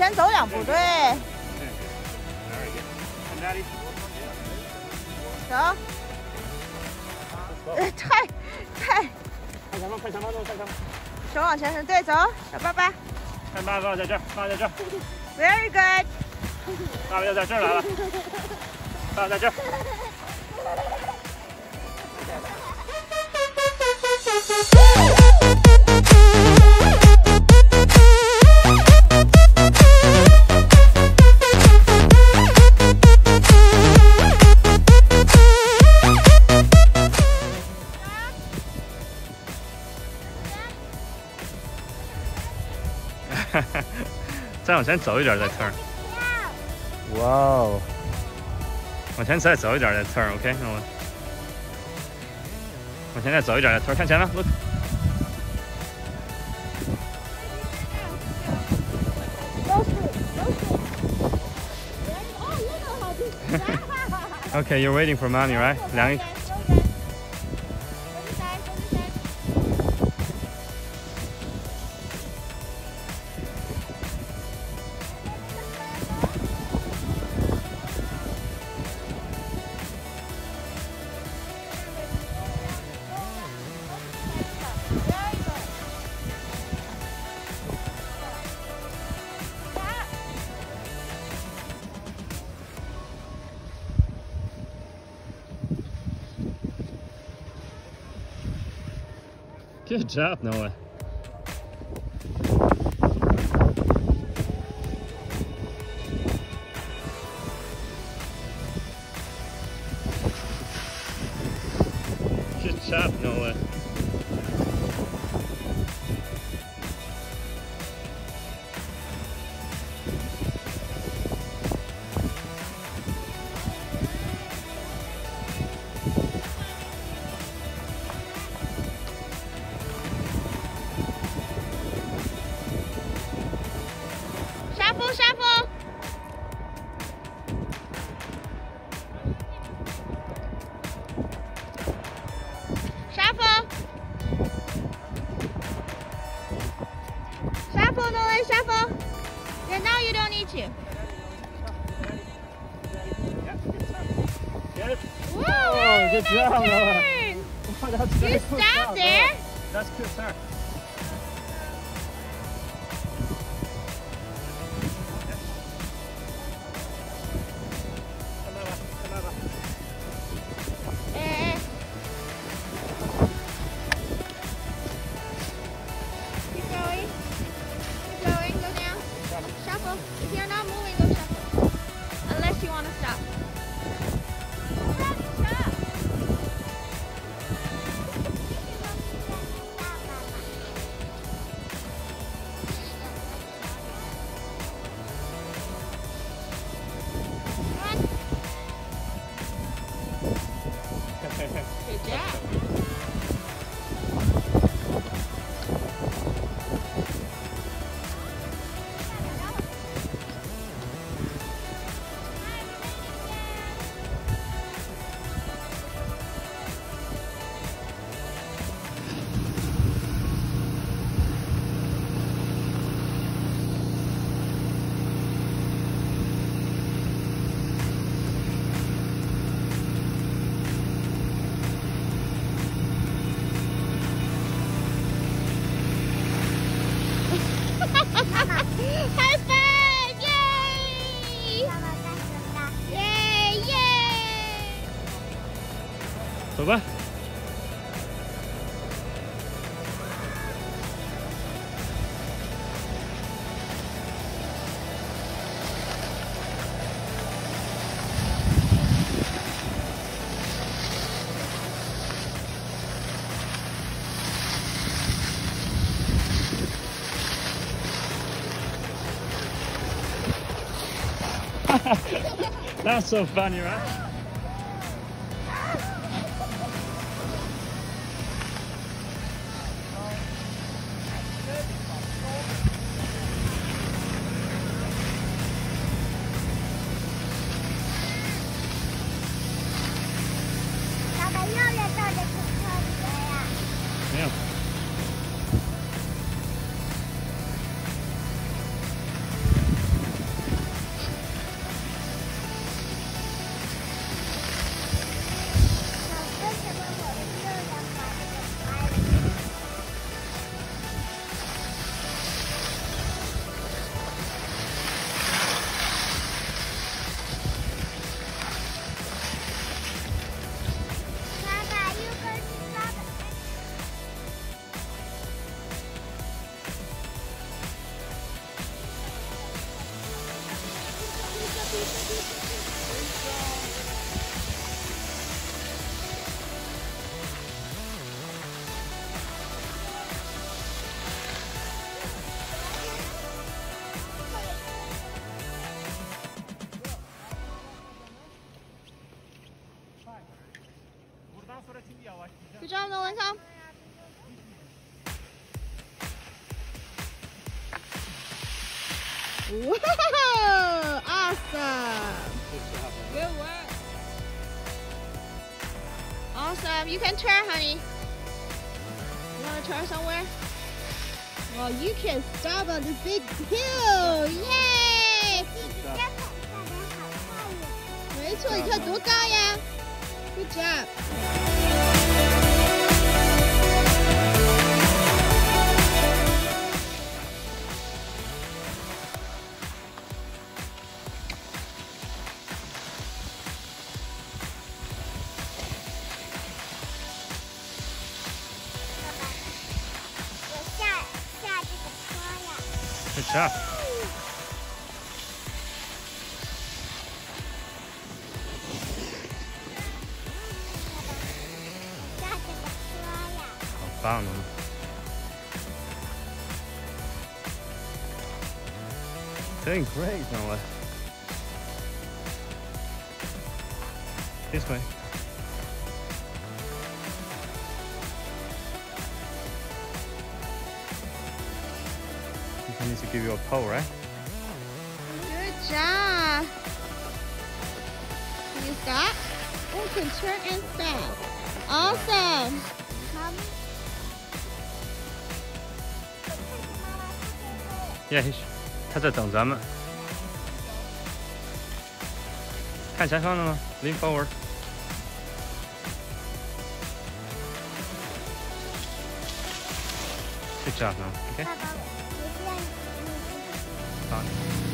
先走2步，对。走。太。 看前方，看前方，看前方。 手往前伸，对，走，小爸爸。 看爸爸在这儿，爸爸在这儿。 Very good。 爸爸就在这儿来了。爸爸在这儿。再往前走一点再 turn。哇哦！往前再走一点再 turn，OK？ 那我往前再走一点再 turn， 看前面 ，look。Okay, you're waiting for mommy, right? 量一。Good job, Nolan. Good job, Nolan. Shuffle. Shuffle, Nolan, shuffle. Yeah, now you don't need to. Good. Whoa, Oh, good job, Nolan. Oh, that's you stopped there. That's good, sir. Shuffle. If you're not moving, go shuffle. Unless you want to stop. Good job. High five! Yay! Yay! 走吧。That's so funny, right? Good job, Nolan. Come. Whoa! Awesome. Good work. Awesome. You can turn, honey. You want to turn somewhere? Well, you can stop on this big hill. Yay! 没错，你看多高呀 ！Good job. Good job. Found them. Doing great, Nolan. This way. I need to give you a pole, right? Good job. Can you stop? Oh, you can turn and stop. Awesome. Yeah, 他在等咱们。看前方了吗 ？Lean forward. Good job, now. Okay. 好。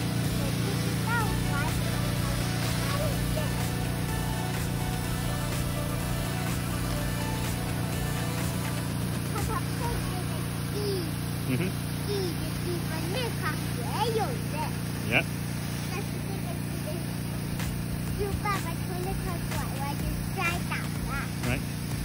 嗯哼。Yeah. 但是这个就爸爸从那块拐弯就摔倒了。 Right.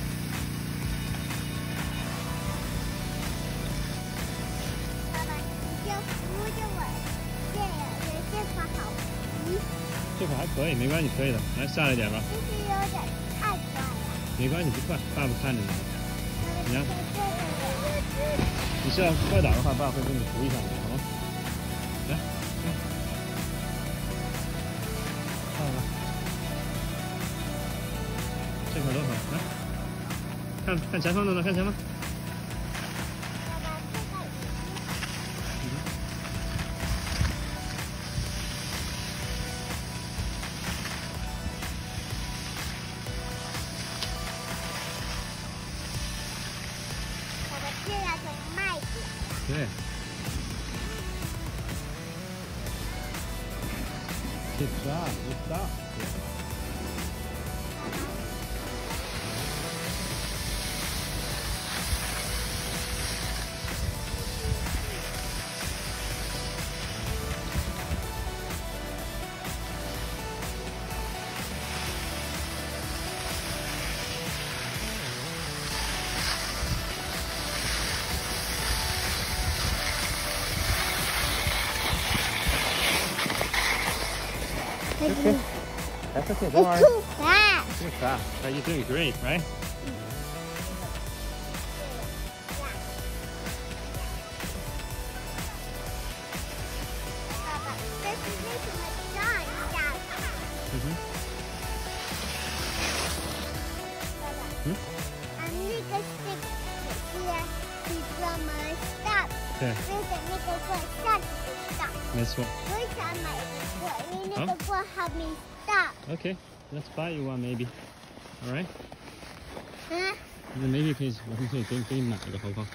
爸爸，你就扶着我，这块好扶。 这块还可以，没关系，可以的。来，下来点吧。 就是有点太快了。 没关系，不快，爸爸看着你。你看，你是要摔倒的话，爸爸会给你扶一下的，好吗？来，看吧，这块多好，来，看前方的，看前方。对。Good job, good job. Okay. That's okay, don't worry. It's too fast. Too fast. But you're doing great, right? Stop. 对。 那个过下去就 stop。 没错。 我想买一个过，因为那个过还没 stop。 Okay, let's buy you one maybe. All right. 那 maybe 可以，我们可以给你买一个，好不好？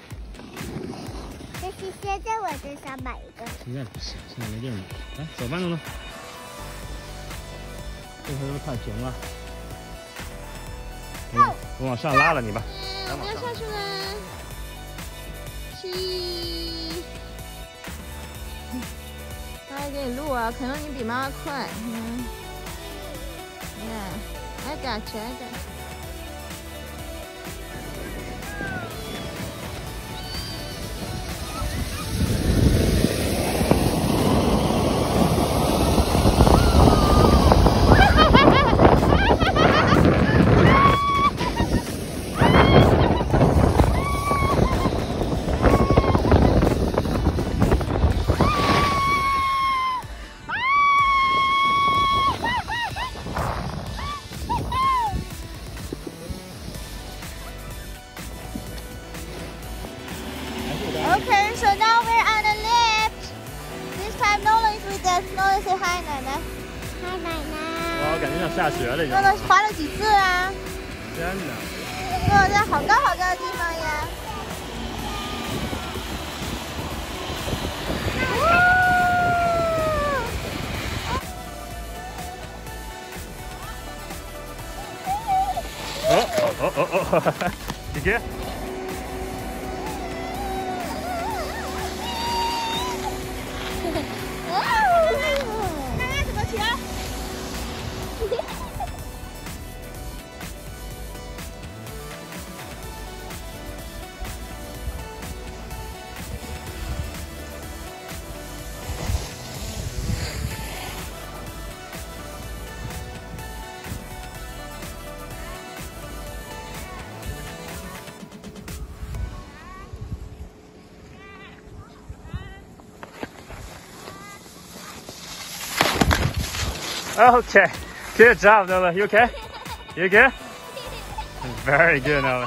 但是现在我就想买一个。 现在不行，现在没地儿买。来，走吧，诺诺。这回都太平了。我往上拉了你吧。 我们要下去了。妈妈给你录啊，可能你比妈妈快。Yeah, I got you, I got you. 感觉像下雪那种。 诺诺滑了几次啊？ 天哪！ 诺诺在好高好高的地方呀！ 哦，你给。 看看怎么骑啊 Okay, good job, Nolan. You okay? You good? Very good, Nolan.